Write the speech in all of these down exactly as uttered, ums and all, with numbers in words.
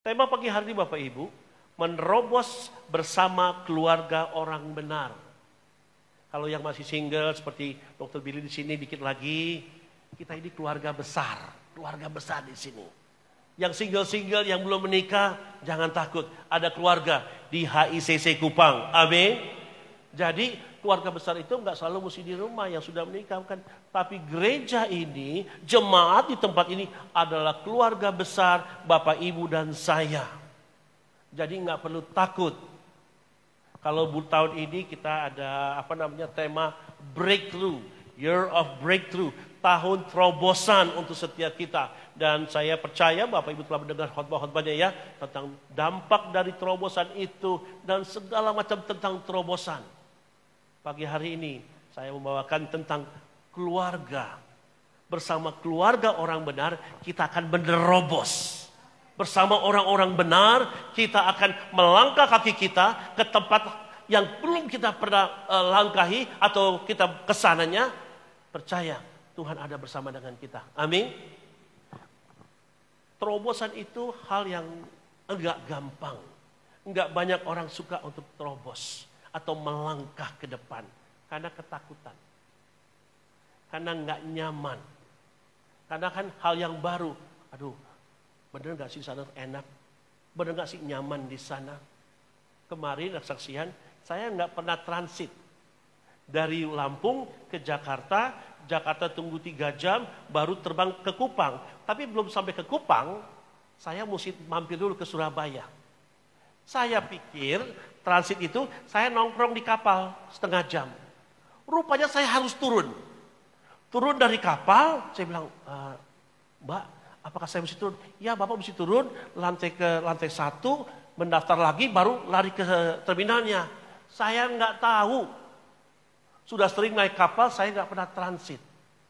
Tema pagi hari ini Bapak Ibu, menerobos bersama keluarga orang benar. Kalau yang masih single seperti dokter Billy di sini dikit lagi, kita ini keluarga besar, keluarga besar di sini. Yang single-single yang belum menikah, jangan takut, ada keluarga di H I C C Kupang. Amin. Jadi keluarga besar itu nggak selalu mesti di rumah yang sudah menikah, kan? Tapi gereja ini, jemaat di tempat ini adalah keluarga besar Bapak Ibu dan saya. Jadi nggak perlu takut. Kalau tahun ini kita ada apa namanya tema breakthrough, year of breakthrough, tahun terobosan untuk setiap kita. Dan saya percaya Bapak Ibu telah mendengar khotbah-khotbahnya ya tentang dampak dari terobosan itu dan segala macam tentang terobosan. Pagi hari ini saya membawakan tentang keluarga. Bersama keluarga orang benar kita akan menerobos. Bersama orang-orang benar kita akan melangkah kaki kita ke tempat yang belum kita pernah uh, langkahi atau kita kesananya. Percaya Tuhan ada bersama dengan kita. Amin. Terobosan itu hal yang enggak gampang. Enggak banyak orang suka untuk terobos atau melangkah ke depan karena ketakutan, karena nggak nyaman, karena kan hal yang baru. Aduh, bener nggak sih sana enak, bener nggak sih nyaman di sana. Kemarin saksian saya nggak pernah transit dari Lampung ke Jakarta, Jakarta tunggu tiga jam baru terbang ke Kupang. Tapi belum sampai ke Kupang, saya mesti mampir dulu ke Surabaya. Saya pikir transit itu saya nongkrong di kapal setengah jam. Rupanya saya harus turun. Turun dari kapal, saya bilang, e, Mbak, apakah saya mesti turun? Ya, Bapak mesti turun, lantai ke lantai satu, mendaftar lagi, baru lari ke terminalnya. Saya nggak tahu. Sudah sering naik kapal, saya nggak pernah transit.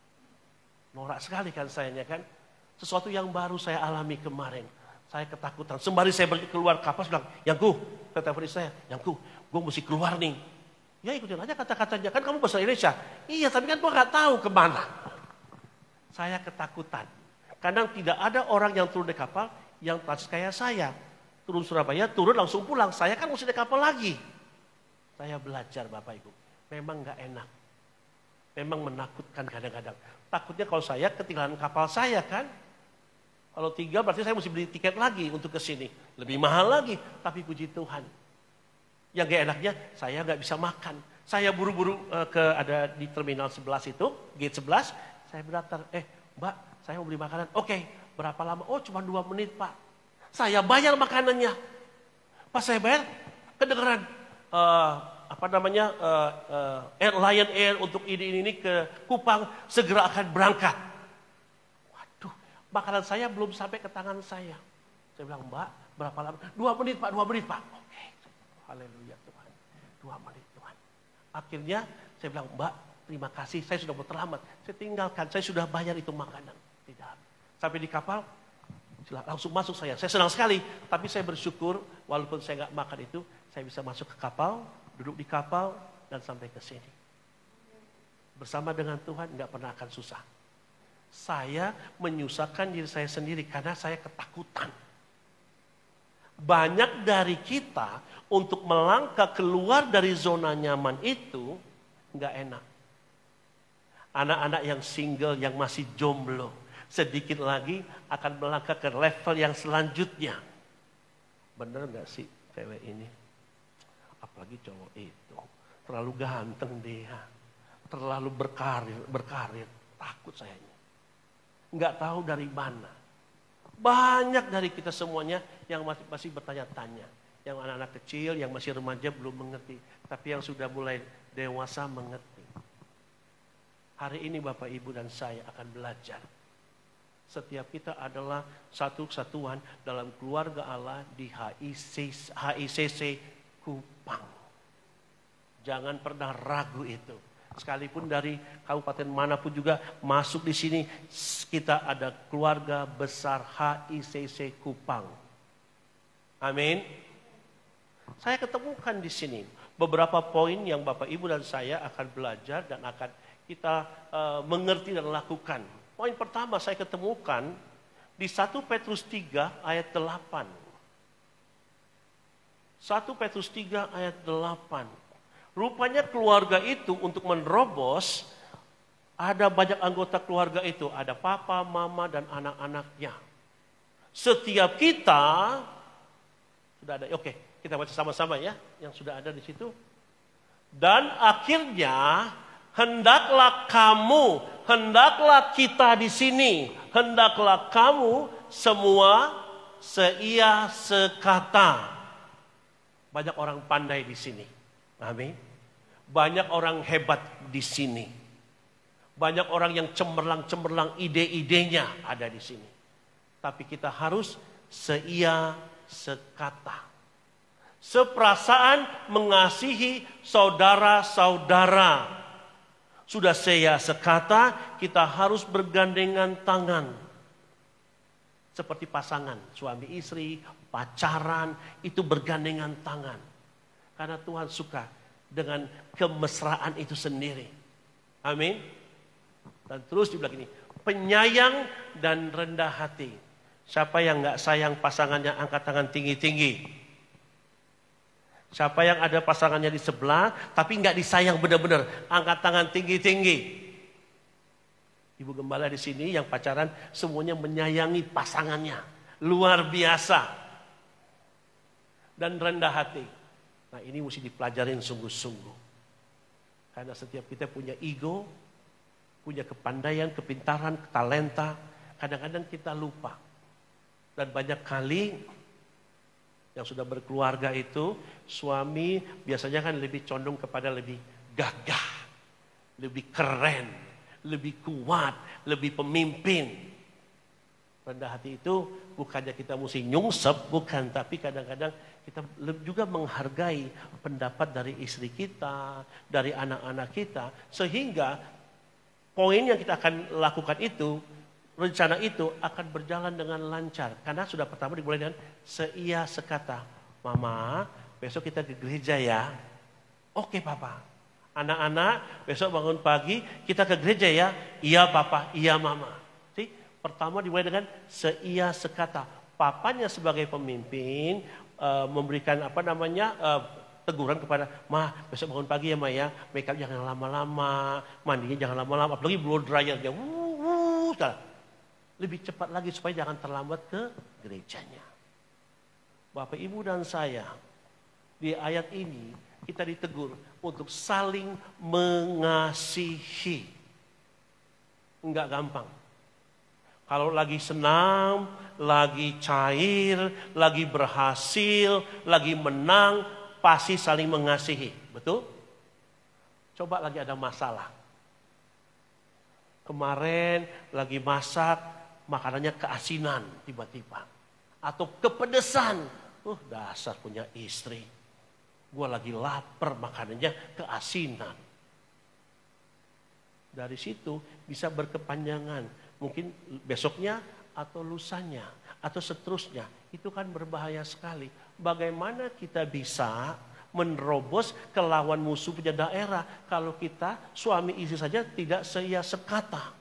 Norak sekali kan sayanya kan. Sesuatu yang baru saya alami kemarin. Saya ketakutan. Sembari saya keluar kapal, saya bilang, Yangku, kata istri saya, Yangku, gue mesti keluar nih. Ya ikutin aja kata-katanya, kan kamu bahasa Indonesia. Iya, tapi kan gue gak tahu kemana. Saya ketakutan. Kadang tidak ada orang yang turun di kapal yang transit kayak saya. Turun Surabaya, turun langsung pulang. Saya kan mesti di kapal lagi. Saya belajar Bapak Ibu. Memang gak enak. Memang menakutkan kadang-kadang. Takutnya kalau saya ketinggalan kapal saya kan. Kalau tiga berarti saya mesti beli tiket lagi untuk ke sini. Lebih mahal lagi. Tapi puji Tuhan. Yang gak enaknya saya gak bisa makan. Saya buru-buru uh, ke ada di terminal sebelas itu. Gate sebelas. Saya berdaftar. Eh Mbak saya mau beli makanan. Oke berapa lama? Oh cuma dua menit Pak. Saya bayar makanannya. Pas saya bayar kedengeran. Uh, apa namanya. Uh, uh, Air Lion Air untuk ini, ini ini ke Kupang. Segera akan berangkat. Makanan saya belum sampai ke tangan saya. Saya bilang, Mbak, berapa lama? Dua menit, Pak. Dua menit, Pak. Oke. Haleluya, Tuhan. Dua menit, Tuhan. Akhirnya, saya bilang, Mbak, terima kasih. Saya sudah mau terlambat. Saya tinggalkan. Saya sudah bayar itu makanan. Tidak. Sampai di kapal, langsung masuk saya. Saya senang sekali. Tapi saya bersyukur, walaupun saya nggak makan itu, saya bisa masuk ke kapal, duduk di kapal, dan sampai ke sini. Bersama dengan Tuhan, nggak pernah akan susah. Saya menyusahkan diri saya sendiri karena saya ketakutan. Banyak dari kita untuk melangkah keluar dari zona nyaman itu nggak enak. Anak-anak yang single, yang masih jomblo, sedikit lagi akan melangkah ke level yang selanjutnya. Bener nggak sih cewek ini? Apalagi cowok itu terlalu ganteng dia, terlalu berkarir, berkarir. Takut saya. Nggak tahu dari mana. Banyak dari kita semuanya yang masih, masih bertanya-tanya. Yang anak-anak kecil, yang masih remaja belum mengerti. Tapi yang sudah mulai dewasa mengerti. Hari ini Bapak Ibu dan saya akan belajar. Setiap kita adalah satu kesatuan dalam keluarga Allah di H I C C Kupang. Jangan pernah ragu itu. Sekalipun dari kabupaten manapun juga masuk di sini, kita ada keluarga besar H I C C Kupang. Amin. Saya ketemukan di sini beberapa poin yang Bapak Ibu dan saya akan belajar dan akan kita uh, mengerti dan lakukan. Poin pertama saya ketemukan di satu Petrus tiga ayat delapan. satu Petrus tiga ayat delapan. Rupanya keluarga itu untuk menerobos, ada banyak anggota keluarga itu. Ada papa, mama, dan anak-anaknya. Setiap kita, sudah ada, oke kita baca sama-sama ya, yang sudah ada di situ. Dan akhirnya, hendaklah kamu, hendaklah kita di sini, hendaklah kamu semua seia sekata. Banyak orang pandai di sini. Amin. Banyak orang hebat di sini. Banyak orang yang cemerlang-cemerlang ide-idenya ada di sini. Tapi kita harus seia sekata. Seperasaan mengasihi saudara-saudara. Sudah seia sekata, kita harus bergandengan tangan. Seperti pasangan, suami istri, pacaran, itu bergandengan tangan. Karena Tuhan suka dengan kemesraan itu sendiri. Amin. Dan terus dibilang ini, penyayang dan rendah hati. Siapa yang gak sayang pasangannya, angkat tangan tinggi-tinggi. Siapa yang ada pasangannya di sebelah, tapi gak disayang benar-benar, angkat tangan tinggi-tinggi. Ibu gembala di sini yang pacaran semuanya menyayangi pasangannya. Luar biasa. Dan rendah hati. Nah ini mesti dipelajarin sungguh-sungguh. Karena setiap kita punya ego, punya kepandaian, kepintaran, talenta. Kadang-kadang kita lupa. Dan banyak kali yang sudah berkeluarga itu, suami biasanya kan lebih condong kepada lebih gagah, lebih keren, lebih kuat, lebih pemimpin. Rendah hati itu bukannya kita mesti nyungsep, bukan. Tapi kadang-kadang kita juga menghargai pendapat dari istri kita, dari anak-anak kita. Sehingga poin yang kita akan lakukan itu, rencana itu akan berjalan dengan lancar. Karena sudah pertama dimulai dengan seia sekata. Mama, besok kita ke gereja ya. Oke papa. Anak-anak, besok bangun pagi kita ke gereja ya. Iya papa, iya mama. Jadi, pertama dimulai dengan seia sekata. Papanya sebagai pemimpin uh, memberikan apa namanya uh, teguran kepada, ma besok bangun pagi ya ma ya. Make up jangan lama-lama, mandinya jangan lama-lama. Apalagi blow dryernya. Wuh, wuh, lebih cepat lagi supaya jangan terlambat ke gerejanya. Bapak, Ibu, dan saya, di ayat ini kita ditegur untuk saling mengasihi. Enggak gampang. Kalau lagi senang, lagi cair, lagi berhasil, lagi menang, pasti saling mengasihi. Betul? Coba lagi ada masalah. Kemarin lagi masak, makanannya keasinan tiba-tiba. Atau kepedesan. Uh, dasar punya istri. Gue lagi lapar, makanannya keasinan. Dari situ bisa berkepanjangan. Mungkin besoknya atau lusanya. Atau seterusnya. Itu kan berbahaya sekali. Bagaimana kita bisa menerobos ke lawan musuh punya daerah. Kalau kita suami istri saja tidak seia sekata.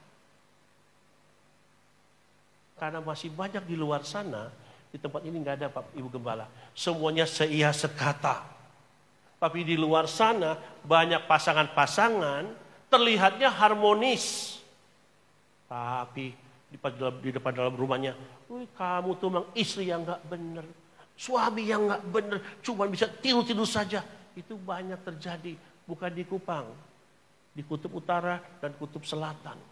Karena masih banyak di luar sana, di tempat ini nggak ada Pak Ibu Gembala. Semuanya seia sekata. Tapi di luar sana banyak pasangan-pasangan terlihatnya harmonis. Tapi di, di depan dalam rumahnya, wih kamu tuh memang istri yang nggak bener, suami yang nggak bener, cuma bisa tidur-tidur saja. Itu banyak terjadi, bukan di Kupang, di Kutub Utara dan Kutub Selatan.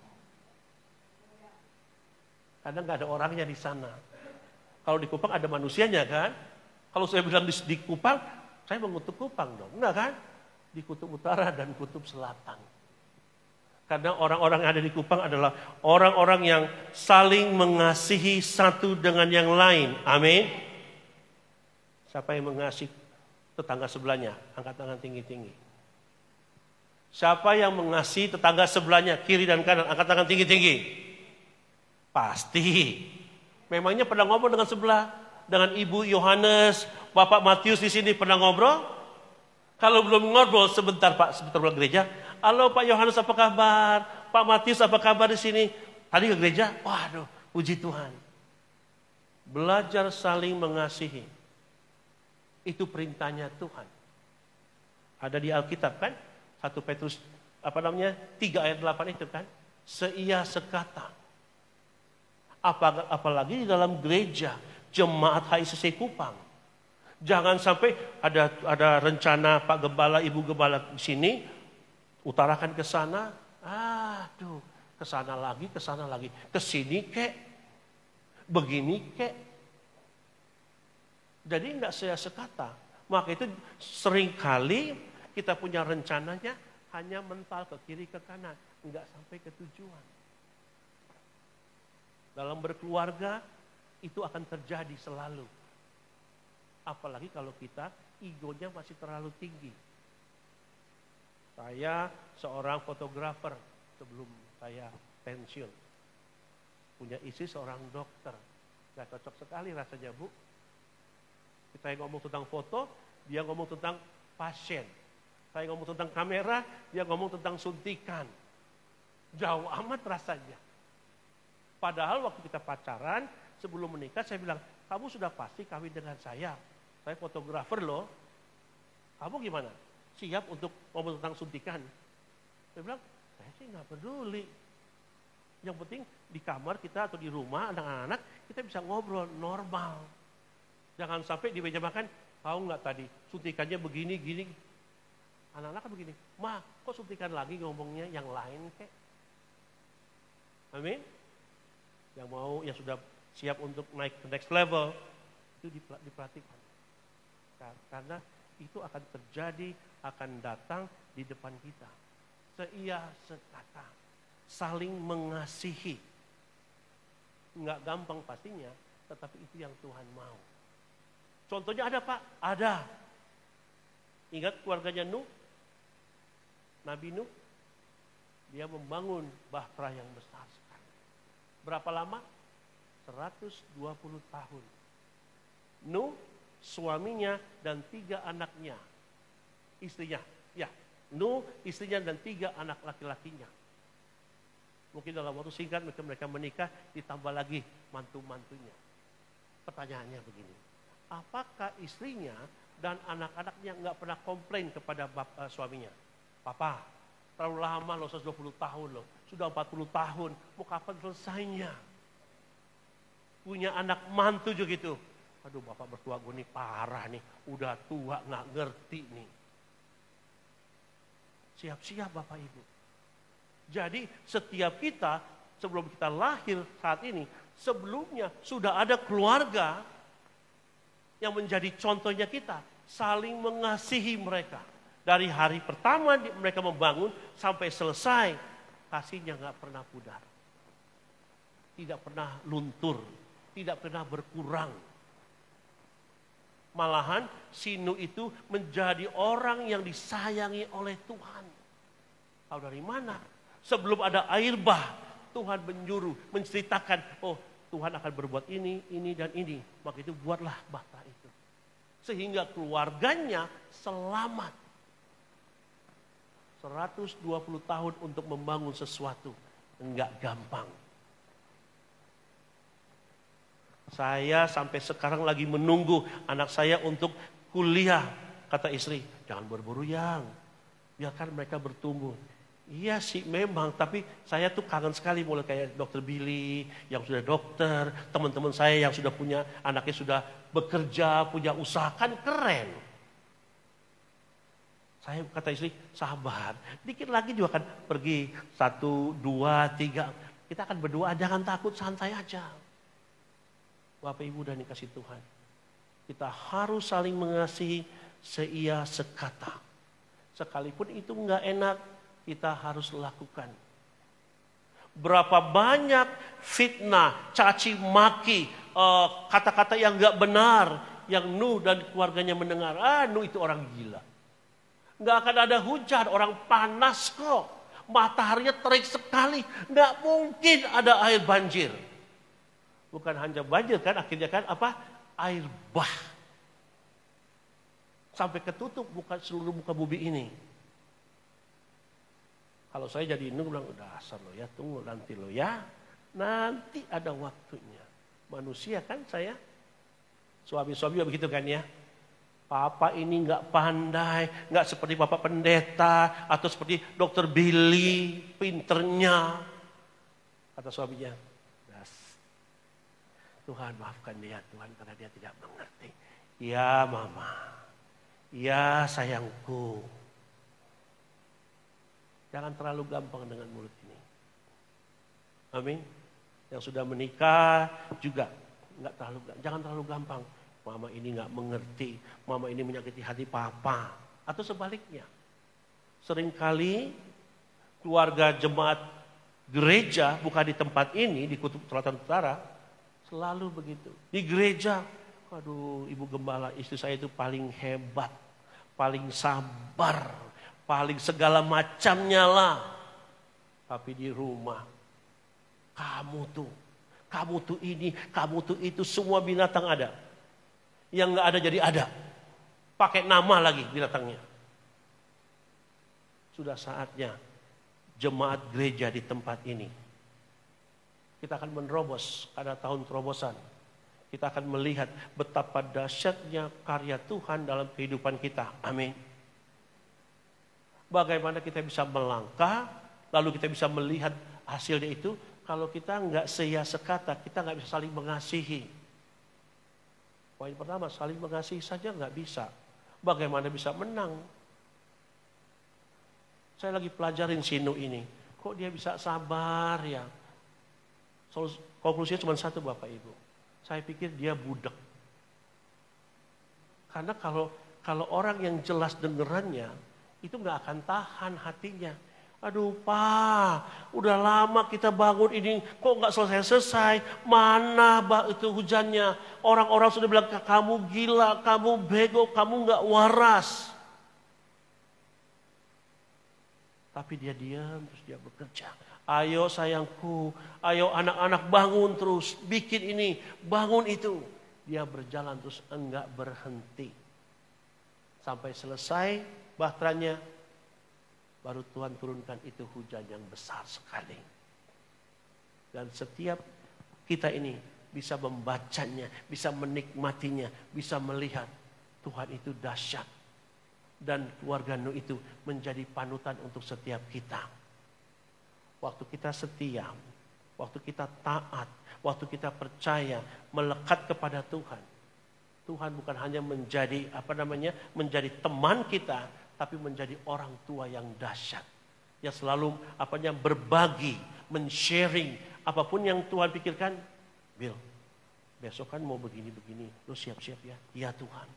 Karena nggak ada orangnya di sana. Kalau di Kupang ada manusianya kan. Kalau saya bilang di, di Kupang, saya mengutuk Kupang dong. Enggak kan? Di Kutub Utara dan Kutub Selatan. Karena orang-orang yang ada di Kupang adalah orang-orang yang saling mengasihi satu dengan yang lain. Amin. Siapa yang mengasihi tetangga sebelahnya? Angkat tangan tinggi-tinggi. Siapa yang mengasihi tetangga sebelahnya? Kiri dan kanan. Angkat tangan tinggi-tinggi. Pasti. Memangnya pernah ngobrol dengan sebelah, dengan Ibu Yohanes, Bapak Matius di sini pernah ngobrol? Kalau belum ngobrol sebentar Pak, sebentar pulang gereja. Halo Pak Yohanes apa kabar? Pak Matius apa kabar di sini? Tadi ke gereja? Waduh, puji Tuhan. Belajar saling mengasihi. Itu perintahnya Tuhan. Ada di Alkitab kan? satu Petrus apa namanya? tiga ayat delapan itu kan? Seia sekata. Apalagi di dalam gereja jemaat H I C C Kupang. Jangan sampai ada ada rencana Pak Gembala, Ibu Gembala di sini, utarakan ke sana, aduh, ke sana lagi, ke sana lagi, ke sini kek, begini kek. Jadi enggak saya sekata. Maka itu seringkali kita punya rencananya hanya mental ke kiri ke kanan, enggak sampai ke tujuan. Dalam berkeluarga itu akan terjadi selalu. Apalagi kalau kita egonya masih terlalu tinggi. Saya seorang fotografer sebelum saya pensiun. Punya istri seorang dokter. Gak cocok sekali rasanya, Bu. Kita yang ngomong tentang foto, dia ngomong tentang pasien. Saya ngomong tentang kamera, dia ngomong tentang suntikan. Jauh amat rasanya. Padahal waktu kita pacaran, sebelum menikah saya bilang, kamu sudah pasti kawin dengan saya. Saya fotografer loh. Kamu gimana? Siap untuk ngomong tentang suntikan? Saya bilang, saya sih nggak peduli. Yang penting di kamar kita atau di rumah anak-anak kita bisa ngobrol normal. Jangan sampai di meja makan, tahu nggak tadi suntikannya begini gini. Anak-anak kan begini, Ma, kok suntikan lagi ngomongnya yang lain kek? Amin. Yang mau, yang sudah siap untuk naik ke next level itu diperhatikan. Karena itu akan terjadi, akan datang di depan kita. Seia sekata, saling mengasihi. Enggak gampang pastinya, tetapi itu yang Tuhan mau. Contohnya ada Pak? Ada. Ingat keluarganya Nuh? Nabi Nuh? Dia membangun bahtera yang besar sekali. Berapa lama? seratus dua puluh tahun. Nuh, suaminya dan tiga anaknya, istrinya, ya, Nuh, istrinya dan tiga anak laki-lakinya. Mungkin dalam waktu singkat mereka, mereka menikah, ditambah lagi mantu-mantunya. Pertanyaannya begini, apakah istrinya dan anak-anaknya nggak pernah komplain kepada bap, uh, suaminya? Papa, terlalu lama loh, seratus dua puluh tahun loh, sudah empat puluh tahun, mau kapan selesainya? Punya anak mantu juga gitu. Aduh bapak bertua gue nih parah nih, udah tua gak ngerti nih. Siap-siap Bapak Ibu. Jadi setiap kita sebelum kita lahir saat ini, sebelumnya sudah ada keluarga yang menjadi contohnya kita. Saling mengasihi mereka. Dari hari pertama mereka membangun sampai selesai, kasihnya gak pernah pudar. Tidak pernah luntur, tidak pernah berkurang. Malahan si Nuh itu menjadi orang yang disayangi oleh Tuhan. Tahu dari mana? Sebelum ada air bah, Tuhan menyuruh, menceritakan, oh Tuhan akan berbuat ini, ini dan ini. Maka itu buatlah bahtera itu. Sehingga keluarganya selamat. seratus dua puluh tahun untuk membangun sesuatu. Enggak gampang. Saya sampai sekarang lagi menunggu anak saya untuk kuliah. Kata istri, jangan berburu yang. Biarkan mereka bertumbuh. Iya sih memang, tapi saya tuh kangen sekali mulai kayak dokter Billy yang sudah dokter. Teman-teman saya yang sudah punya, anaknya sudah bekerja, punya usaha, kan keren. Saya kata istri, sabar. Dikit lagi juga akan pergi. Satu, dua, tiga. Kita akan berdoa, jangan takut, santai aja. Bapak Ibu dan dikasih Tuhan. Kita harus saling mengasihi seia sekata. Sekalipun itu enggak enak, kita harus lakukan. Berapa banyak fitnah, caci maki, kata-kata yang enggak benar, yang Nuh dan keluarganya mendengar. Ah, Nuh itu orang gila. Enggak akan ada hujan, orang panas kok. Mataharinya terik sekali, enggak mungkin ada air banjir. Bukan hanya banjir kan, akhirnya kan apa? Air bah. Sampai ketutup bukan seluruh muka bumi ini. Kalau saya jadi Nuh bilang, dasar lo ya, tunggu nanti lo ya. Nanti ada waktunya. Manusia kan saya. Suami-suami begitu kan ya. Papa ini nggak pandai, nggak seperti Bapak pendeta atau seperti dokter Billy, pinternya. Kata suaminya, das, Tuhan maafkan dia Tuhan karena dia tidak mengerti. Ya mama, ya sayangku. Jangan terlalu gampang dengan mulut ini. Amin. Yang sudah menikah juga nggak terlalu, jangan terlalu gampang. Mama ini nggak mengerti, mama ini menyakiti hati papa. Atau sebaliknya. Seringkali keluarga jemaat gereja, bukan di tempat ini, di Kutub Selatan Utara, selalu begitu. Di gereja, aduh ibu gembala, istri saya itu paling hebat, paling sabar, paling segala macamnya lah. Tapi di rumah, kamu tuh, kamu tuh ini, kamu tuh itu, semua binatang ada. Yang nggak ada jadi ada. Pakai nama lagi binatangnya. Sudah saatnya jemaat gereja di tempat ini. Kita akan menerobos pada tahun terobosan. Kita akan melihat betapa dahsyatnya karya Tuhan dalam kehidupan kita. Amin. Bagaimana kita bisa melangkah, lalu kita bisa melihat hasilnya itu. Kalau kita nggak seya sekata, kita nggak bisa saling mengasihi. Poin pertama, saling mengasihi saja nggak bisa. Bagaimana bisa menang? Saya lagi pelajarin Sinu ini. Kok dia bisa sabar ya? Konklusinya cuma satu Bapak Ibu. Saya pikir dia budak. Karena kalau kalau orang yang jelas dengerannya, itu nggak akan tahan hatinya. Aduh Pak, udah lama kita bangun ini, kok nggak selesai-selesai? Mana bah itu hujannya? Orang-orang sudah bilang, kamu gila, kamu bego, kamu nggak waras. Tapi dia diam, terus dia bekerja. Ayo sayangku, ayo anak-anak bangun terus, bikin ini, bangun itu. Dia berjalan terus enggak berhenti. Sampai selesai bahteranya. Baru Tuhan turunkan itu hujan yang besar sekali. Dan setiap kita ini bisa membacanya, bisa menikmatinya, bisa melihat Tuhan itu dahsyat. Dan keluarga Nuh itu menjadi panutan untuk setiap kita. Waktu kita setia, waktu kita taat, waktu kita percaya, melekat kepada Tuhan. Tuhan bukan hanya menjadi apa namanya, menjadi teman kita, tapi menjadi orang tua yang dahsyat. Yang selalu apanya berbagi, men-sharing. Apapun yang Tuhan pikirkan. Bill, besok kan mau begini-begini. Lu siap-siap ya. Iya Tuhan.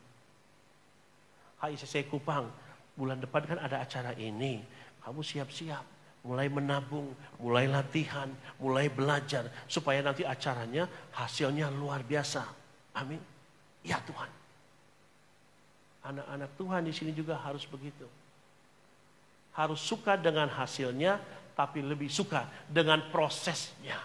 H I C C Kupang, bulan depan kan ada acara ini. Kamu siap-siap. Mulai menabung, mulai latihan, mulai belajar. Supaya nanti acaranya hasilnya luar biasa. Amin. Iya Tuhan. Anak-anak Tuhan di sini juga harus begitu. Harus suka dengan hasilnya, tapi lebih suka dengan prosesnya.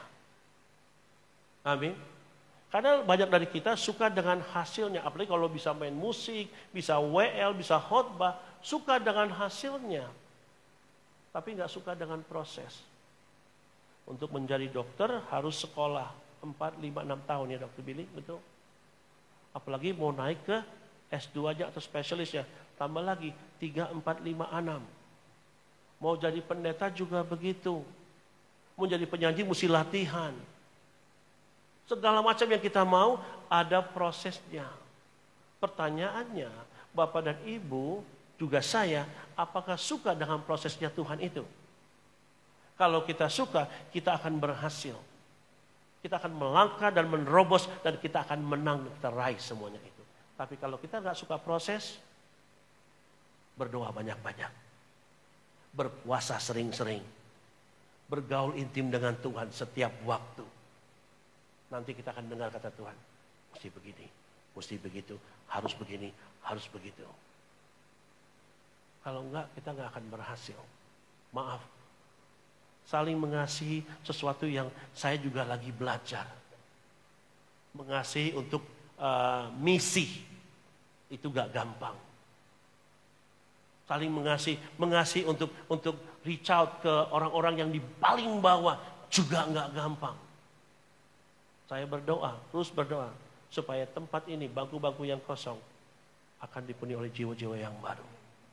Amin. Karena banyak dari kita suka dengan hasilnya. Apalagi kalau bisa main musik, bisa W L, bisa khotbah. Suka dengan hasilnya. Tapi nggak suka dengan proses. Untuk menjadi dokter harus sekolah empat, lima, enam tahun ya Dokter Billy, betul? Apalagi mau naik ke S dua aja atau spesialis ya, tambah lagi tiga, empat, lima, enam. Mau jadi pendeta juga begitu. Mau jadi penyanyi mesti latihan. Segala macam yang kita mau ada prosesnya. Pertanyaannya, Bapak dan Ibu, juga saya, apakah suka dengan prosesnya Tuhan itu? Kalau kita suka, kita akan berhasil. Kita akan melangkah dan menerobos dan kita akan menang, kita raih semuanya itu. Tapi kalau kita nggak suka proses, berdoa banyak-banyak, berpuasa sering-sering, bergaul intim dengan Tuhan setiap waktu. Nanti kita akan dengar kata Tuhan, mesti begini, mesti begitu, harus begini, harus begitu. Kalau enggak, kita nggak akan berhasil. Maaf, saling mengasihi sesuatu yang saya juga lagi belajar. Mengasihi untuk Uh, misi itu gak gampang. Saling mengasihi, mengasihi untuk untuk reach out ke orang-orang yang di paling bawah juga gak gampang. Saya berdoa, terus berdoa supaya tempat ini, bangku-bangku yang kosong, akan dipenuhi oleh jiwa-jiwa yang baru.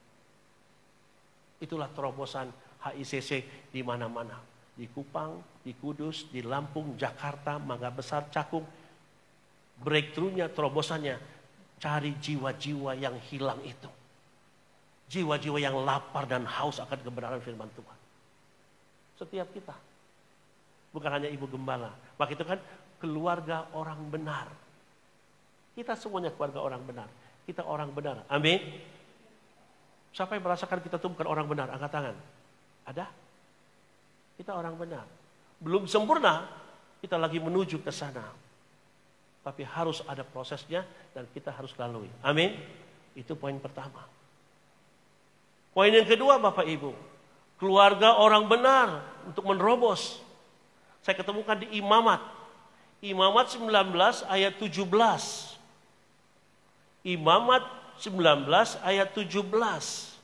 Itulah terobosan H I C C di mana-mana. Di Kupang, di Kudus, di Lampung, Jakarta, Mangga Besar, Cakung. Breakthrough-nya, terobosannya, cari jiwa-jiwa yang hilang itu. Jiwa-jiwa yang lapar dan haus akan kebenaran firman Tuhan. Setiap kita. Bukan hanya ibu gembala. Maka itu kan keluarga orang benar. Kita semuanya keluarga orang benar. Kita orang benar. Amin. Siapa yang merasakan kita itu bukan orang benar? Angkat tangan. Ada? Kita orang benar. Belum sempurna, kita lagi menuju ke sana. Tapi harus ada prosesnya dan kita harus lalui. Amin. Itu poin pertama. Poin yang kedua Bapak Ibu. Keluarga orang benar untuk menerobos. Saya ketemukan di Imamat. Imamat sembilan belas ayat tujuh belas. Imamat sembilan belas ayat tujuh belas.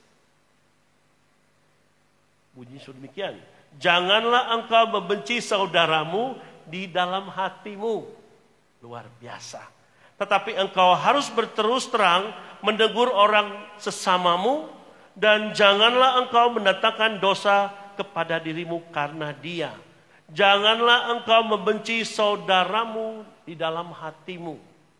Bunyi sedemikian. Janganlah engkau membenci saudaramu di dalam hatimu. Luar biasa. Tetapi engkau harus berterus terang menegur orang sesamamu. Dan janganlah engkau mendatangkan dosa kepada dirimu karena dia. Janganlah engkau membenci saudaramu di dalam hatimu.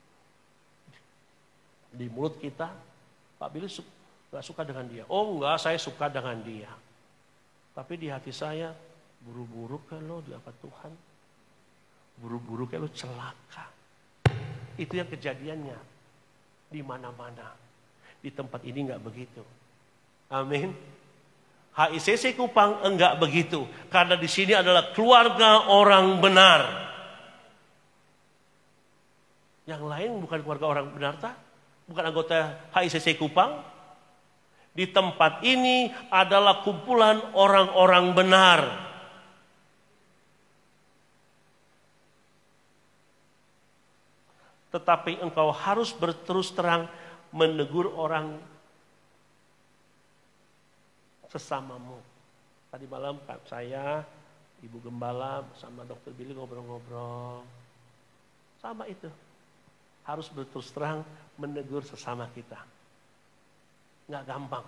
Di mulut kita, Pak Billy gak suka dengan dia. Oh enggak, saya suka dengan dia. Tapi di hati saya, buru-buru kan lo di apa Tuhan? Buru-buru kan lo celaka. Itu yang kejadiannya. Di mana-mana. Di tempat ini gak begitu. Amin. H I C C Kupang enggak begitu. Karena di sini adalah keluarga orang benar. Yang lain bukan keluarga orang benar tak? Bukan anggota H I C C Kupang. Di tempat ini adalah kumpulan orang-orang benar. Tetapi engkau harus berterus terang menegur orang sesamamu. Tadi malam saya, Ibu Gembala sama Dokter Billy ngobrol-ngobrol. Sama itu. Harus berterus terang menegur sesama kita. Nggak gampang.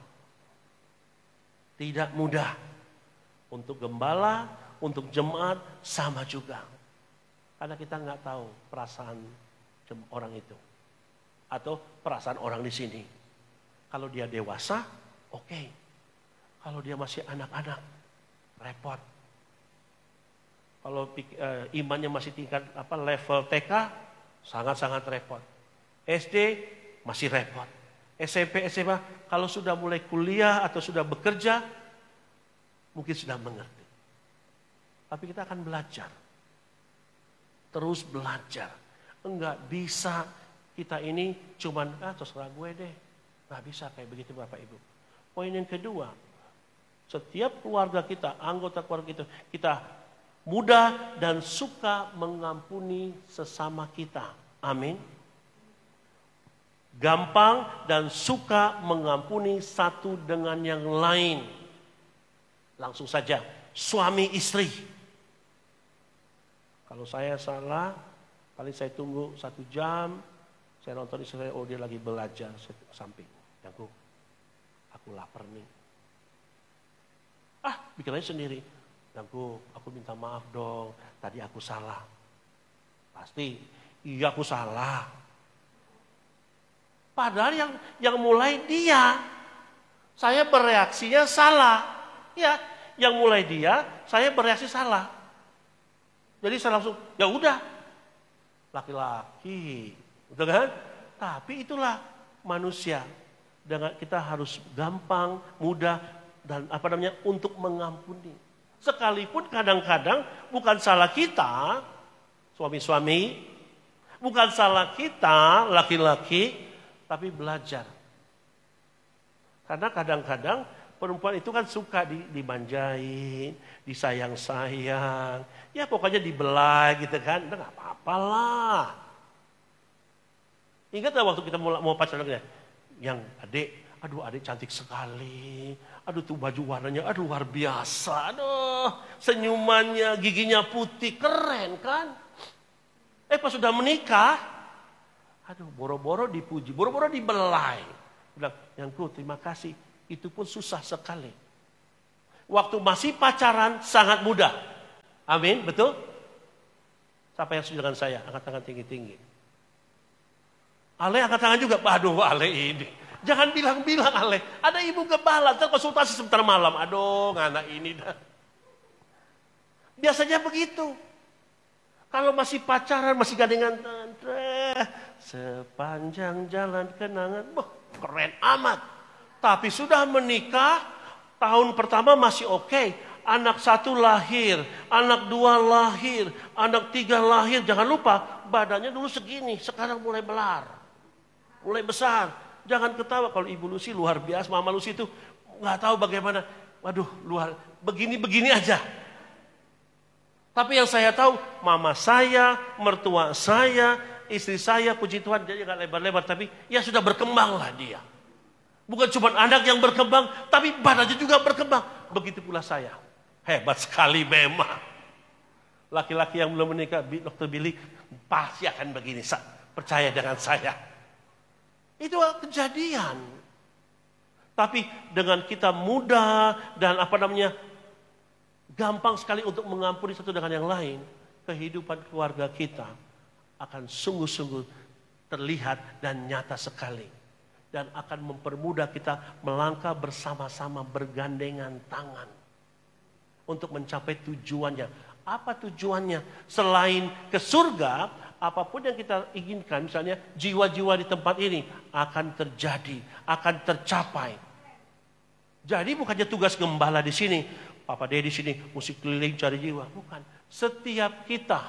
Tidak mudah. Untuk gembala, untuk jemaat, sama juga. Karena kita nggak tahu perasaan orang itu. Atau perasaan orang di sini. Kalau dia dewasa, oke. Okay. Kalau dia masih anak-anak, repot. Kalau uh, imannya masih tingkat apa level T K, sangat-sangat repot. S D masih repot. S M P, S M A, kalau sudah mulai kuliah atau sudah bekerja, mungkin sudah mengerti. Tapi kita akan belajar. Terus belajar. Enggak bisa kita ini cuman, ah terserah gue deh. Enggak bisa kayak begitu Bapak Ibu. Poin yang kedua, setiap keluarga kita, anggota keluarga kita, kita mudah dan suka mengampuni sesama kita. Amin. Gampang dan suka mengampuni satu dengan yang lain. Langsung saja, suami istri. Kalau saya salah, paling saya tunggu satu jam, saya nonton istri saya, oh dia lagi belajar, saya samping. Aku, aku lapar nih. Ah, bikin aja sendiri. Aku, aku minta maaf dong. Tadi aku salah. Pasti, iya aku salah. Padahal yang yang mulai dia. Saya bereaksinya salah. Ya, yang mulai dia, saya bereaksi salah. Jadi saya langsung, ya udah. Laki-laki. Betul kan? Tapi itulah manusia. Dengan kita harus gampang, mudah, dan apa namanya untuk mengampuni. Sekalipun kadang-kadang bukan salah kita, suami-suami, bukan salah kita, laki-laki, tapi belajar. Karena kadang-kadang perempuan itu kan suka dimanjain, disayang-sayang, ya pokoknya dibelai gitu kan, udah nggak apa-apa lah. Ingat gak waktu kita mau, mau pacaran ya, yang adik, aduh adik cantik sekali. Aduh tuh baju warnanya, aduh luar biasa. Aduh senyumannya, giginya putih, keren kan. Eh pas sudah menikah, Aduh, boro-boro dipuji, boro-boro dibelai. Bilang, Yangku terima kasih, itu pun susah sekali. Waktu masih pacaran sangat mudah. Amin, betul? Siapa yang setuju dengan saya? Angkat tangan tinggi-tinggi. Ale angkat tangan juga. Aduh, Ale ini. Jangan bilang-bilang Ale. Ada ibu gembala, konsultasi sebentar malam. Aduh, anak ini dah. Biasanya begitu. Kalau masih pacaran, masih gandengan tangan. Sepanjang jalan kenangan. Wah, keren amat. Tapi sudah menikah, tahun pertama masih oke. Okay. Anak satu lahir, anak dua lahir, anak tiga lahir. Jangan lupa, badannya dulu segini, sekarang mulai belar. Mulai besar. Jangan ketawa kalau Ibu Lucy luar biasa, Mama Lucy itu nggak tahu bagaimana. Waduh, luar begini-begini aja. Tapi yang saya tahu, mama saya, mertua saya, istri saya, puji Tuhan, dia nggak lebar-lebar, tapi ya sudah berkembang lah dia. Bukan cuma anak yang berkembang, tapi badannya juga berkembang. Begitu pula saya. Hebat sekali memang. Laki-laki yang belum menikah, dokter Billy, pasti akan begini. Percaya dengan saya. Itu kejadian. Tapi dengan kita muda dan apa namanya, gampang sekali untuk mengampuni satu dengan yang lain, kehidupan keluarga kita akan sungguh-sungguh terlihat dan nyata sekali. Dan akan mempermudah kita melangkah bersama-sama bergandengan tangan untuk mencapai tujuannya. Apa tujuannya? Selain ke surga, apapun yang kita inginkan, misalnya jiwa-jiwa di tempat ini akan terjadi, akan tercapai. Jadi bukannya tugas gembala di sini, Papa Dedi di sini musik keliling cari jiwa, bukan. Setiap kita,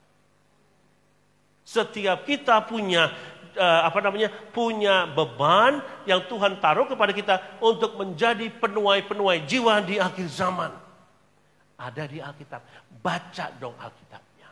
setiap kita punya uh, apa namanya, punya beban yang Tuhan taruh kepada kita untuk menjadi penuai-penuai jiwa di akhir zaman. Ada di Alkitab, baca dong Alkitabnya.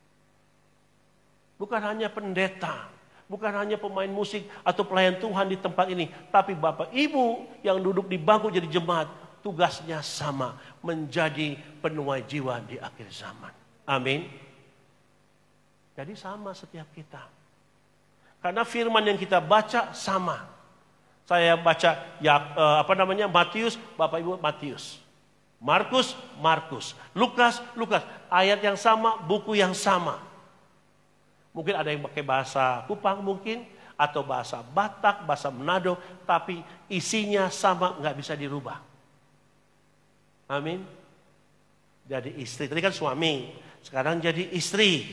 Bukan hanya pendeta, bukan hanya pemain musik atau pelayan Tuhan di tempat ini, tapi Bapak Ibu yang duduk di bangku jadi jemaat, tugasnya sama, menjadi penuai jiwa di akhir zaman. Amin. Jadi sama setiap kita. Karena firman yang kita baca sama. Saya baca ya apa namanya Matius, Bapak Ibu Matius. Markus, Markus. Lukas, Lukas. Ayat yang sama, buku yang sama. Mungkin ada yang pakai bahasa Kupang mungkin, atau bahasa Batak, bahasa Manado, tapi isinya sama, nggak bisa dirubah. Amin. Jadi istri, tadi kan suami, sekarang jadi istri.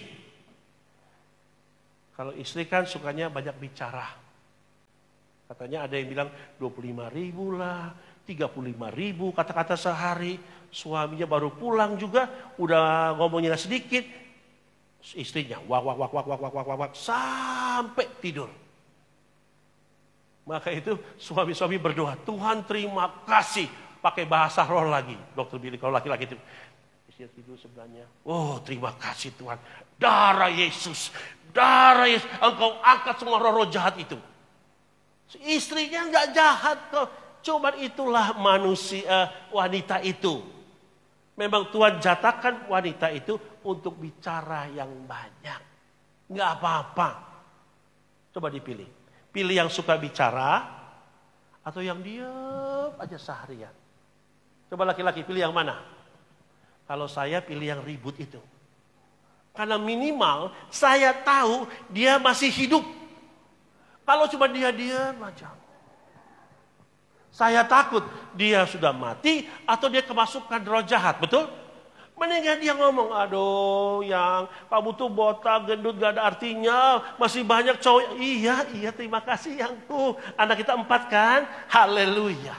Kalau istri kan sukanya banyak bicara. Katanya ada yang bilang dua puluh lima ribu lah, tiga puluh lima ribu kata-kata sehari. Suaminya baru pulang juga, udah ngomongnya sedikit. Istrinya wak wak wak wak wak wak wak wak, wak sampai tidur. Maka itu suami-suami berdoa, Tuhan terima kasih. Pakai bahasa roh lagi. Dokter Billy kalau laki-laki itu. Istri tidur sebelahnya. Oh terima kasih Tuhan. Darah Yesus. Darah Yesus. Engkau angkat semua roh-roh jahat itu. Istrinya nggak jahat kok. Cuma itulah manusia, wanita itu. Memang Tuhan jatahkan wanita itu untuk bicara yang banyak. Nggak apa-apa. Coba dipilih. Pilih yang suka bicara atau yang diam aja seharian. Coba laki-laki pilih yang mana? Kalau saya pilih yang ribut itu. Karena minimal saya tahu dia masih hidup. Kalau cuma dia diam aja. Saya takut dia sudah mati atau dia kemasukan roh jahat, betul? Mendingan dia ngomong, aduh yang kamu tuh botak, gendut, gak ada artinya, masih banyak cowok. Iya, iya terima kasih yang tuh. Anak kita empat kan? Haleluya.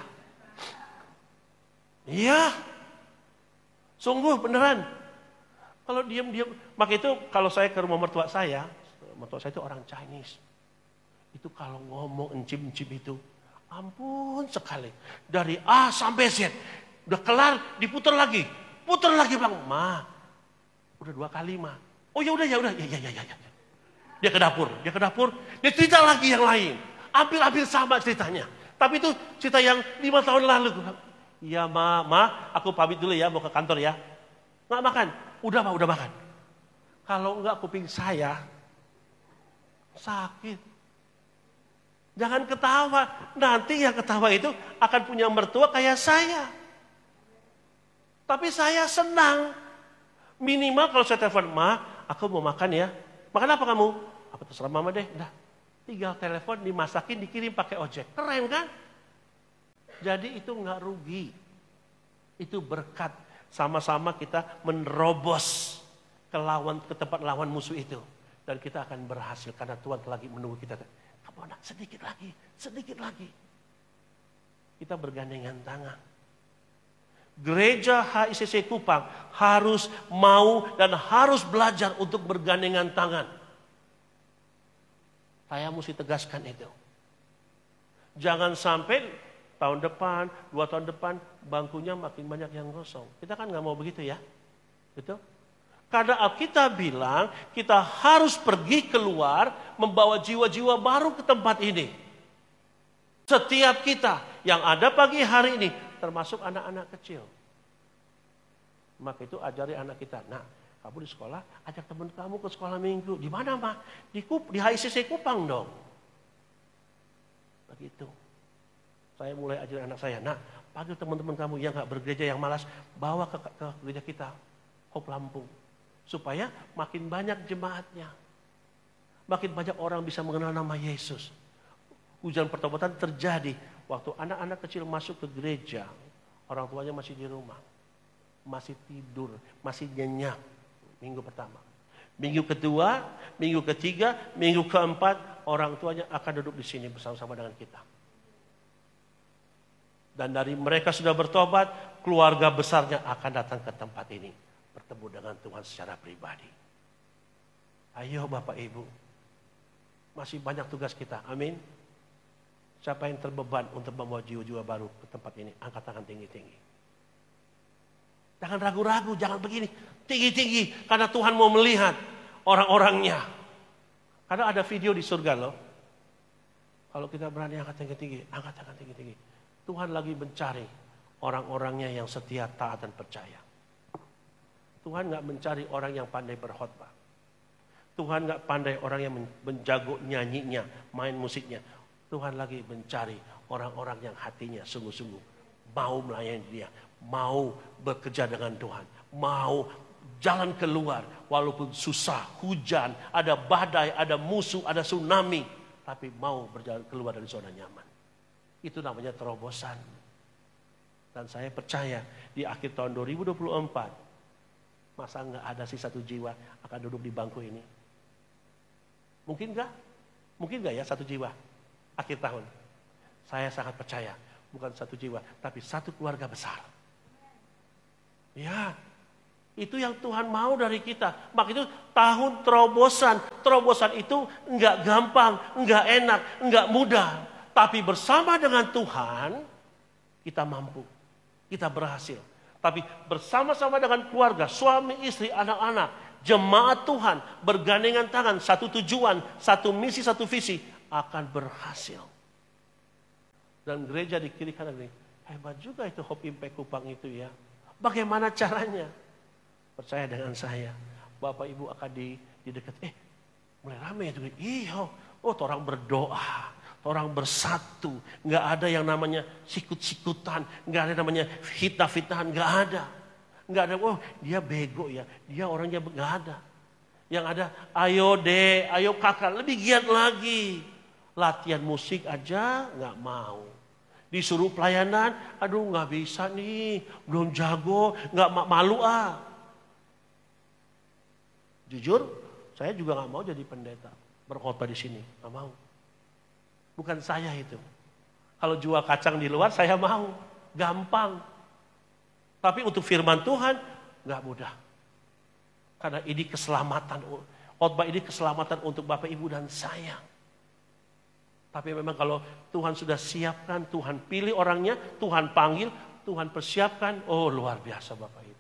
Iya. Sungguh beneran. Kalau diam-diam, maka itu kalau saya ke rumah mertua saya, mertua saya itu orang Chinese. Itu kalau ngomong encim-encim itu, ampun sekali. Dari A sampai Z. Udah kelar, diputar lagi. Putar lagi bilang, Ma, udah dua kali Ma. Oh ya udah ya udah, ya ya ya ya. Dia ke dapur, dia ke dapur, dia cerita lagi yang lain. Hampir-hampir sama ceritanya. Tapi itu cerita yang lima tahun lalu. Iya Ma, Ma, aku pamit dulu ya, mau ke kantor ya. Nggak makan, udah Ma, udah makan. Kalau enggak kuping saya, Sakit. Jangan ketawa. Nanti yang ketawa itu akan punya mertua kayak saya. Tapi saya senang. Minimal kalau saya telepon, Ma, aku mau makan ya. Makan apa kamu? Apa terserah mama deh. Nah, tinggal telepon, dimasakin, dikirim pakai ojek. Keren kan? Jadi itu nggak rugi. Itu berkat. Sama-sama kita menerobos ke lawan, ke tempat lawan musuh itu. Dan kita akan berhasil karena Tuhan lagi menunggu kita. Kamu nak sedikit lagi, sedikit lagi. Kita bergandengan tangan. Gereja H I C C Kupang harus mau dan harus belajar untuk bergandengan tangan. Saya mesti tegaskan itu. Jangan sampai tahun depan, dua tahun depan, bangkunya makin banyak yang kosong. Kita kan nggak mau begitu ya. Betul? Karena Alkitab bilang kita harus pergi keluar membawa jiwa-jiwa baru ke tempat ini. Setiap kita yang ada pagi hari ini, termasuk anak-anak kecil. Maka itu ajari anak kita. Nah, kamu di sekolah, ajak teman kamu ke sekolah minggu. Di mana, Ma? Di, Kup, di H I C C Kupang dong. Begitu. Saya mulai ajarin anak saya. Nah, panggil teman-teman kamu yang gak bergereja, yang malas, bawa ke, ke gereja kita, Hope Lampung. Supaya makin banyak jemaatnya. Makin banyak orang bisa mengenal nama Yesus. Hujan pertobatan terjadi waktu anak-anak kecil masuk ke gereja. Orang tuanya masih di rumah. Masih tidur, masih nyenyak. Minggu pertama. Minggu kedua, minggu ketiga, minggu keempat, orang tuanya akan duduk di sini bersama-sama dengan kita. Dan dari mereka sudah bertobat, keluarga besarnya akan datang ke tempat ini. Bertemu dengan Tuhan secara pribadi. Ayo Bapak Ibu. Masih banyak tugas kita, amin. Siapa yang terbeban untuk membawa jiwa-jiwa baru ke tempat ini? Angkat tangan tinggi-tinggi. Jangan ragu-ragu, jangan begini. Tinggi-tinggi, karena Tuhan mau melihat orang-orangnya. Karena ada video di surga loh. Kalau kita berani angkat tinggi-tinggi, angkat tangan tinggi-tinggi. Tuhan lagi mencari orang-orangnya yang setia, taat, dan percaya. Tuhan gak mencari orang yang pandai berkhotbah. Tuhan gak pandai orang yang menjago nyanyinya, main musiknya. Tuhan lagi mencari orang-orang yang hatinya sungguh-sungguh mau melayani dia, mau bekerja dengan Tuhan, mau jalan keluar walaupun susah, hujan, ada badai, ada musuh, ada tsunami, tapi mau berjalan keluar dari zona nyaman. Itu namanya terobosan. Dan saya percaya di akhir tahun dua ribu dua puluh empat, masa nggak ada sih satu jiwa akan duduk di bangku ini? Mungkin nggak? Mungkin nggak ya satu jiwa akhir tahun? Saya sangat percaya, bukan satu jiwa, tapi satu keluarga besar. Ya, itu yang Tuhan mau dari kita. Maka itu tahun terobosan. Terobosan itu nggak gampang, nggak enak, nggak mudah. Tapi bersama dengan Tuhan, kita mampu. Kita berhasil. Tapi bersama-sama dengan keluarga, suami, istri, anak-anak, jemaat Tuhan, bergandengan tangan, satu tujuan, satu misi, satu visi, akan berhasil. Dan gereja di kiri kanan ini, hebat juga itu Hope Impact Kupang itu ya. Bagaimana caranya? Percaya dengan saya, Bapak Ibu akan di, di dekat, eh mulai ramai itu. Iya, oh orang berdoa, orang bersatu. Nggak ada yang namanya sikut-sikutan, nggak ada namanya fitnah-fitnahan, nggak ada. Nggak ada, oh dia bego ya, dia orangnya nggak ada. Yang ada, ayo deh, ayo kakak, lebih giat lagi. Latihan musik aja nggak mau. Disuruh pelayanan, aduh nggak bisa nih, belum jago, nggak malu ah. Jujur, saya juga nggak mau jadi pendeta, berkhotbah di sini, nggak mau. Bukan saya itu. Kalau jual kacang di luar, saya mau, gampang. Tapi untuk firman Tuhan, nggak mudah. Karena ini keselamatan, khotbah ini keselamatan untuk Bapak Ibu dan saya. Tapi memang kalau Tuhan sudah siapkan, Tuhan pilih orangnya, Tuhan panggil, Tuhan persiapkan, oh luar biasa Bapak Ibu.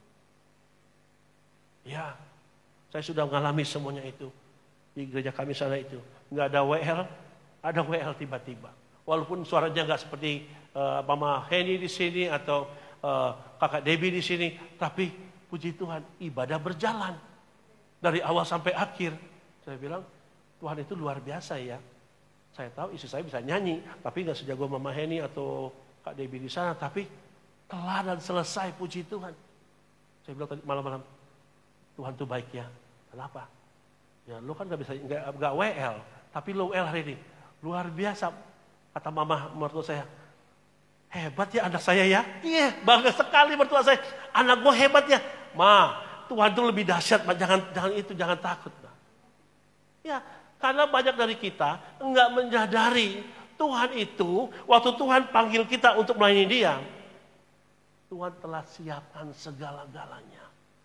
Ya, saya sudah mengalami semuanya itu. Di gereja kami sana itu. Nggak ada W L, ada W L tiba-tiba. Walaupun suaranya nggak seperti uh, Mama Henny di sini atau uh, Kakak Debbie di sini. Tapi puji Tuhan, ibadah berjalan. Dari awal sampai akhir. Saya bilang, Tuhan itu luar biasa ya. Saya tahu istri saya bisa nyanyi, tapi nggak sejago Mama Heni atau Kak Debbie di sana. Tapi kelar dan selesai, puji Tuhan. Saya bilang tadi malam-malam, Tuhan tuh baik ya. Kenapa? Ya lo kan nggak bisa, nggak nggak W L, tapi lo W L hari ini. Luar biasa, kata Mama mertua saya. Hebat ya anak saya ya. Iya, bangga sekali mertua saya. Anak gue hebat ya. Ma, Tuhan tuh lebih dahsyat, jangan jangan itu, jangan takut. Ma. Ya, karena banyak dari kita enggak menyadari Tuhan itu, waktu Tuhan panggil kita untuk melayani Dia, Tuhan telah siapkan segala-galanya.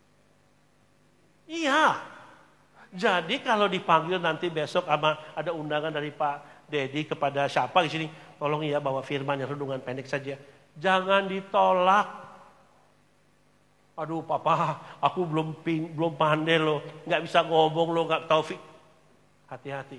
Iya. Jadi kalau dipanggil nanti besok sama ada undangan dari Pak Dedi kepada siapa di sini, tolong ya bawa firman yang renungan pendek saja. Jangan ditolak. Aduh papa, aku belum ping, belum pandai loh, nggak bisa ngomong loh, nggak tahu. Hati-hati.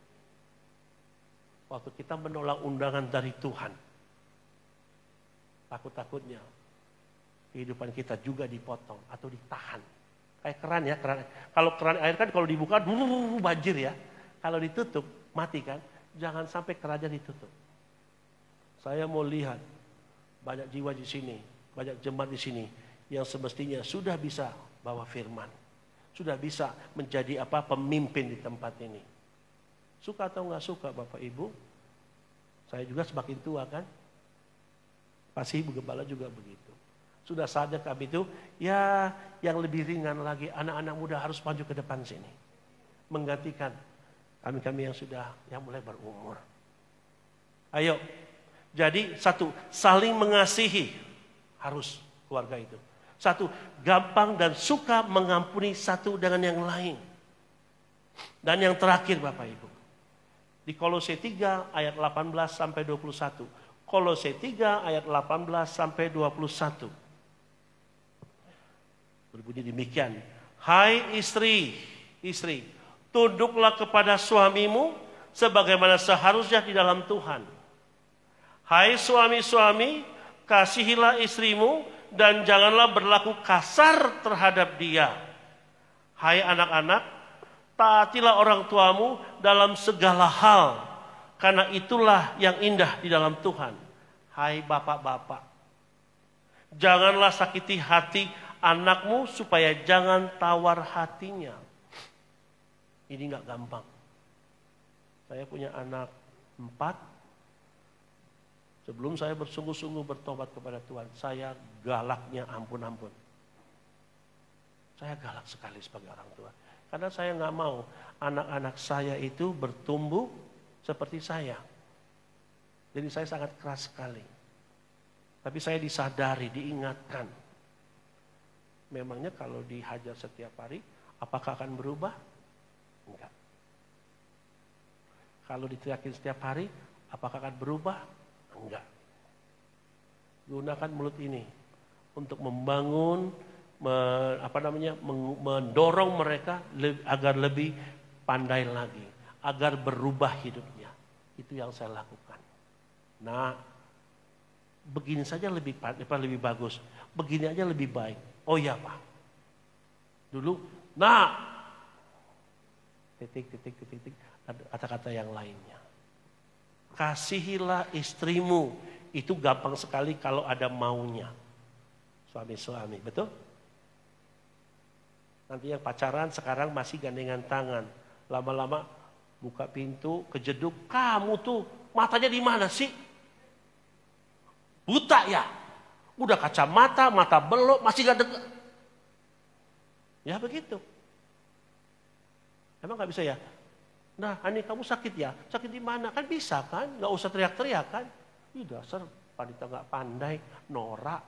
Waktu kita menolak undangan dari Tuhan, takut-takutnya kehidupan kita juga dipotong atau ditahan. Kayak keran ya, keran. Kalau keran air kan kalau dibuka, wuh, banjir ya. Kalau ditutup, mati kan. Jangan sampai kerannya ditutup. Saya mau lihat banyak jiwa di sini, banyak jemaat di sini yang semestinya sudah bisa bawa firman, sudah bisa menjadi apa pemimpin di tempat ini. Suka atau nggak suka Bapak Ibu? Saya juga semakin tua kan, pasti Ibu Gembala juga begitu. Sudah saja kami itu ya yang lebih ringan lagi, anak-anak muda harus maju ke depan sini, menggantikan kami-kami yang sudah yang mulai berumur. Ayo, jadi satu, saling mengasihi harus keluarga itu. Satu, gampang dan suka mengampuni satu dengan yang lain. Dan yang terakhir Bapak Ibu, di Kolose tiga ayat delapan belas sampai dua puluh satu. Kolose tiga ayat delapan belas sampai dua puluh satu. Berbunyi demikian. Hai istri, istri, tunduklah kepada suamimu sebagaimana seharusnya di dalam Tuhan. Hai suami-suami, kasihilah istrimu dan janganlah berlaku kasar terhadap dia. Hai anak-anak, taatilah orang tuamu dalam segala hal, karena itulah yang indah di dalam Tuhan. Hai bapak-bapak, janganlah sakiti hati anakmu supaya jangan tawar hatinya. Ini gak gampang. Saya punya anak empat. Sebelum saya bersungguh-sungguh bertobat kepada Tuhan, saya galaknya ampun-ampun. Saya galak sekali sebagai orang tua. Karena saya gak mau anak-anak saya itu bertumbuh seperti saya. Jadi saya sangat keras sekali. Tapi saya disadari, diingatkan. Memangnya kalau dihajar setiap hari, apakah akan berubah? Enggak. Kalau diteriakin setiap hari, apakah akan berubah? Enggak. Gunakan mulut ini untuk membangun, me, apa namanya, mendorong mereka le, agar lebih pandai lagi, agar berubah hidupnya. Itu yang saya lakukan. Nah, begini saja lebih lebih bagus, begini aja lebih baik. Oh iya Pak. Dulu, nah, titik, titik, titik, titik, kata-kata yang lainnya. Kasihilah istrimu, itu gampang sekali kalau ada maunya. Suami-suami, betul? Nanti yang pacaran sekarang masih gandengan tangan. Lama-lama buka pintu, kejeduk, kamu tuh matanya di mana sih? Buta ya? Udah kacamata, mata belok, masih gak denger. Ya begitu. Emang gak bisa ya? Nah, Ani kamu sakit ya? Sakit di mana? Kan bisa kan? Gak usah teriak-teriak kan? Ih dasar, wanita gak pandai, norak.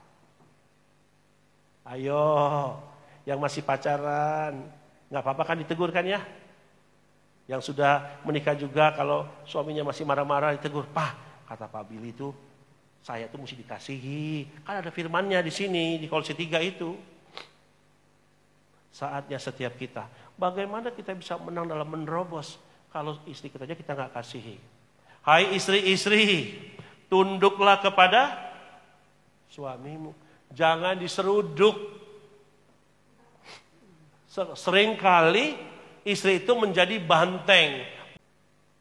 Ayo, yang masih pacaran, gak apa-apa kan ditegur kan ya? Yang sudah menikah juga kalau suaminya masih marah-marah ditegur. Pak, kata Pak Billy itu, saya tuh mesti dikasihi. Kan ada firmannya di sini, di Kolose tiga itu. Saatnya setiap kita. Bagaimana kita bisa menang dalam menerobos kalau istri kita aja kita gak kasihi. Hai istri-istri, tunduklah kepada suamimu. Jangan diseruduk. Seringkali istri itu menjadi banteng.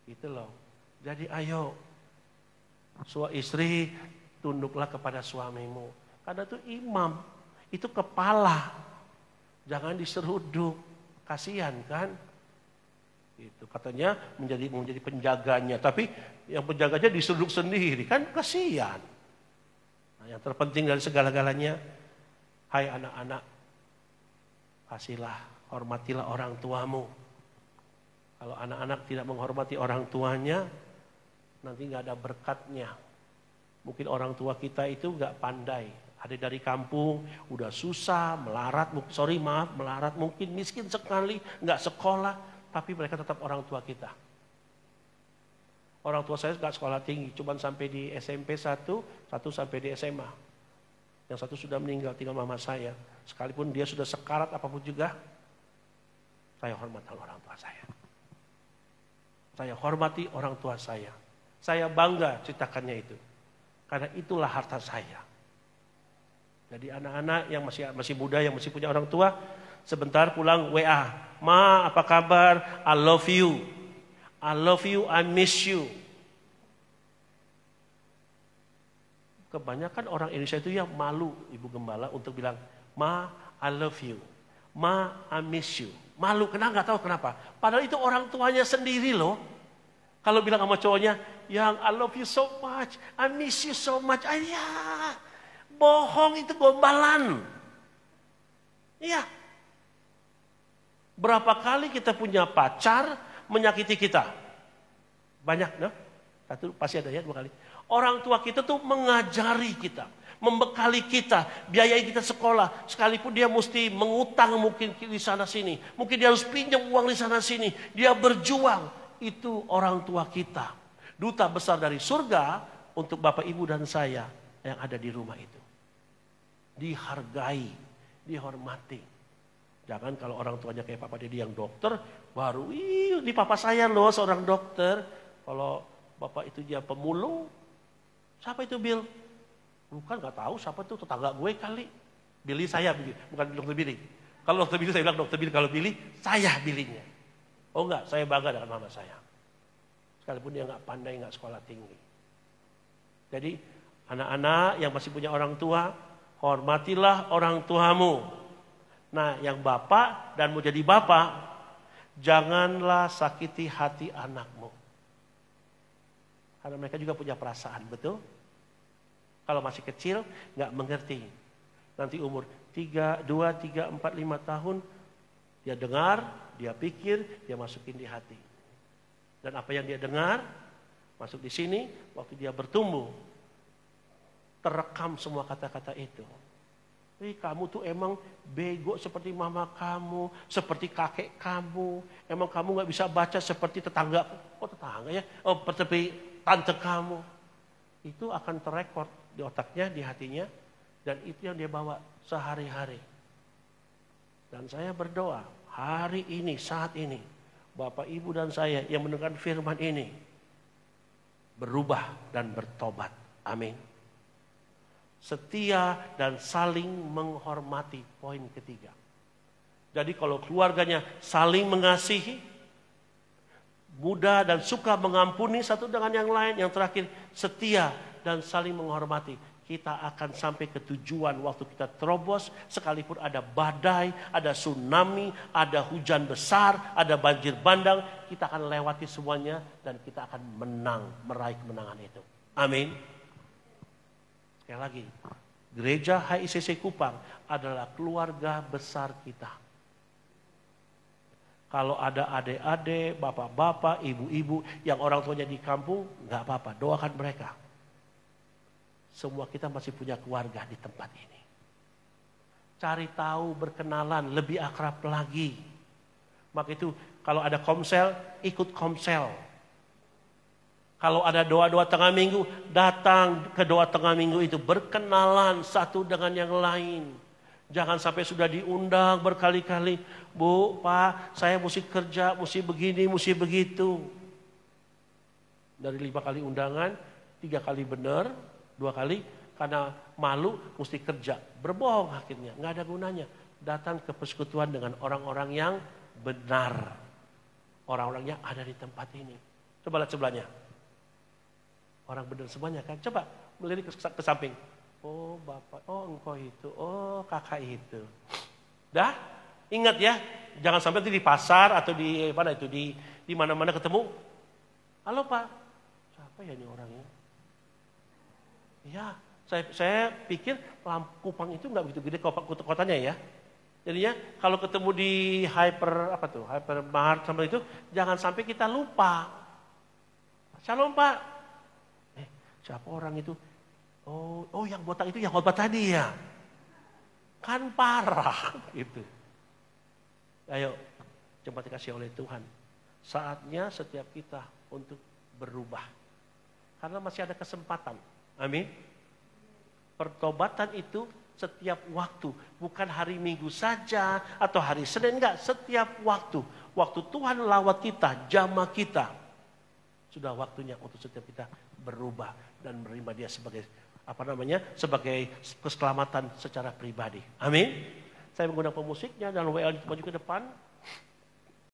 Gitu loh. Jadi ayo, suami istri tunduklah kepada suamimu. Karena itu imam, itu kepala. Jangan diseruduk, kasihan kan? Itu katanya menjadi menjadi penjaganya, tapi yang penjaganya diseruduk sendiri, kan kasihan. Nah, yang terpenting dari segala-galanya, hai anak-anak, kasihlah, hormatilah orang tuamu. Kalau anak-anak tidak menghormati orang tuanya, nanti nggak ada berkatnya. Mungkin orang tua kita itu nggak pandai. Ada dari kampung, udah susah, melarat, sorry maaf, melarat, mungkin miskin sekali, nggak sekolah, tapi mereka tetap orang tua kita. Orang tua saya nggak sekolah tinggi, cuma sampai di S M P satu, satu sampai di S M A. Yang satu sudah meninggal, tinggal mama saya. Sekalipun dia sudah sekarat apapun juga, saya hormati orang tua saya. Saya hormati orang tua saya. Saya bangga ceritakannya itu. Karena itulah harta saya. Jadi anak-anak yang masih masih muda, yang masih punya orang tua, sebentar pulang W A. Ma, apa kabar? I love you. I love you, I miss you. Kebanyakan orang Indonesia itu ya malu, Ibu Gembala, untuk bilang, Ma, I love you. Ma, I miss you. Malu, kenapa? Nggak tahu kenapa. Padahal itu orang tuanya sendiri loh. Kalau bilang sama cowoknya, yang I love you so much, I miss you so much. Ayah, bohong, itu gombalan. Iya. Berapa kali kita punya pacar menyakiti kita? Banyak, no? Satu pasti ada ya, dua kali. Orang tua kita tuh mengajari kita, membekali kita, biayai kita sekolah. Sekalipun dia mesti mengutang mungkin di sana sini. Mungkin dia harus pinjam uang di sana sini. Dia berjuang. Itu orang tua kita. Duta besar dari surga untuk Bapak, Ibu, dan saya yang ada di rumah itu. Dihargai, dihormati. Jangan kalau orang tuanya kayak Papa Dedi yang dokter, baru, ih, ini Papa saya loh seorang dokter. Kalau Bapak itu dia pemulung, siapa itu Bill? Bukan, gak tahu siapa itu, tetangga gue kali. Billy saya, bukan dokter Billy. Kalau dokter Billy saya bilang dokter Billy, kalau Billy saya Billy-nya. Oh enggak, saya bangga dengan mama saya. Sekalipun dia enggak pandai, enggak sekolah tinggi. Jadi anak-anak yang masih punya orang tua, hormatilah orang tuamu. Nah, yang bapak dan mau jadi bapak, janganlah sakiti hati anakmu. Karena mereka juga punya perasaan, betul? Kalau masih kecil, enggak mengerti. Nanti umur tiga, dua, tiga, empat, lima tahun, dia dengar, dia pikir, dia masukin di hati. Dan apa yang dia dengar, masuk di sini, waktu dia bertumbuh, terekam semua kata-kata itu. Eh, kamu tuh emang bego seperti mama kamu, seperti kakek kamu. Emang kamu gak bisa baca seperti tetangga. Oh tetangga ya? Oh seperti tante kamu. Itu akan terekord di otaknya, di hatinya. Dan itu yang dia bawa sehari-hari. Dan saya berdoa, hari ini, saat ini, Bapak, Ibu, dan saya yang mendengar firman ini, berubah dan bertobat. Amin. Setia dan saling menghormati, poin ketiga. Jadi kalau keluarganya saling mengasihi, mudah dan suka mengampuni satu dengan yang lain. Yang terakhir, setia dan saling menghormati. Kita akan sampai ke tujuan waktu kita terobos, sekalipun ada badai, ada tsunami, ada hujan besar, ada banjir bandang, kita akan lewati semuanya dan kita akan menang, meraih kemenangan itu. Amin. Sekali lagi, Gereja H I C C Kupang adalah keluarga besar kita. Kalau ada adik-adik, bapak-bapak, ibu-ibu yang orang tuanya di kampung, nggak apa-apa, doakan mereka. Semua kita masih punya keluarga di tempat ini. Cari tahu, berkenalan, lebih akrab lagi. Maka itu kalau ada komsel, ikut komsel. Kalau ada doa-doa tengah minggu, datang ke doa tengah minggu itu. Berkenalan satu dengan yang lain. Jangan sampai sudah diundang berkali-kali. Bu, Pak, saya mesti kerja, mesti begini, mesti begitu. Dari lima kali undangan, tiga kali benar, dua kali karena malu mesti kerja. Berbohong akhirnya, nggak ada gunanya. Datang ke persekutuan dengan orang-orang yang benar. Orang-orang yang ada di tempat ini. Coba lihat sebelahnya. Orang benar semuanya kan. Coba melirik ke, ke samping. Oh bapak, oh engkau itu, oh kakak itu. Dah, ingat ya, jangan sampai di pasar atau di mana itu di di mana-mana ketemu. Halo Pak, siapa ya ini orangnya? Ya, saya saya pikir Kupang itu nggak begitu gede kotanya ya. Jadinya kalau ketemu di hyper apa tuh, hypermart sama itu, jangan sampai kita lupa. Shalom Pak. Eh, siapa orang itu? Oh, oh yang botak itu yang khotbah tadi ya. Kan parah gitu. Ayo, coba dikasih oleh Tuhan. Saatnya setiap kita untuk berubah. Karena masih ada kesempatan. Amin. Pertobatan itu setiap waktu, bukan hari Minggu saja atau hari Senin, enggak, setiap waktu. Waktu Tuhan lawat kita, jamah kita, sudah waktunya untuk setiap kita berubah dan menerima Dia sebagai apa namanya, sebagai keselamatan secara pribadi. Amin. Saya menggunakan pemusiknya dan W L maju ke depan.